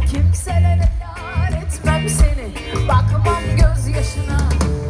Kimselere yar etmem seni, bakmam gözyaşına.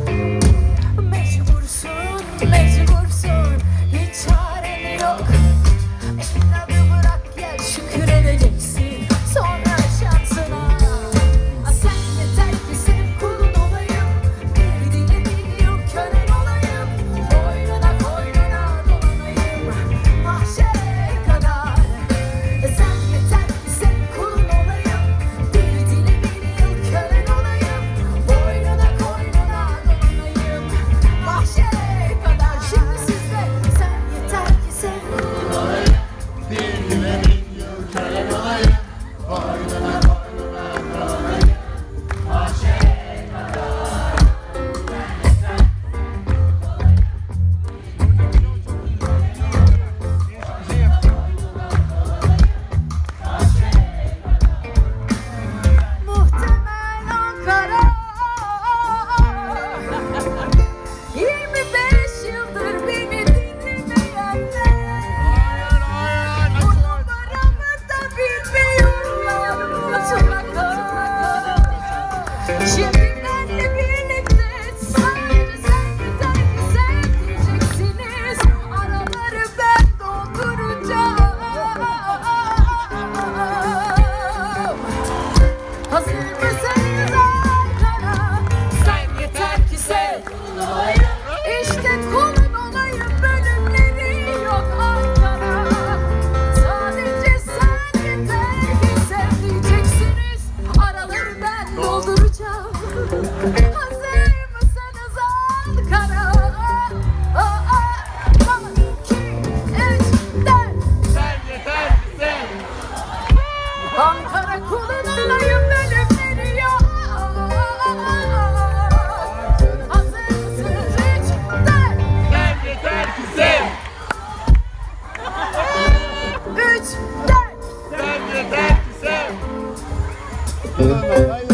Mecbursun, mecbursun, hiç çaren yok. İnadı bırak gel, şükür edeceksin sonra şansına. Sen yeter ki sev, kulun olayım, bir dili bir yıl kölen olayım. Boynuna koynuna dolanayım, mahşere kadar. Sen yeter ki sev, kulun olayım, bir dili bir yıl kölen olayım. Boynuna koynuna dolanayım, mahşere kadar. Şimdi sizde sen yeter ki sev, kulun olayım. Muhtemel Ankara 25 yıldır beni dinlemeyenler, o numaramı da bilmiyorlar mutlaka. Şimdi benle birlikte sadece sen yeter ki sen diyeceksiniz. Araları ben dolduracağım. Hazır mısınız Ankara? Sen yeter ki sev. İşte kulun olayım, bölümleri yok Ankara. Sadece sen yeter ki sev diyeceksiniz. Araları ben dolduracağım. Hazır mısınız Ankara? 1, 2, 3, 4. Sen yeter ki sev. Ankara kulun olayım, bölümleri yok. Hazır mısınız? 3, 4. Sen yeter ki sev. 3, 4. Sen yeter ki sev.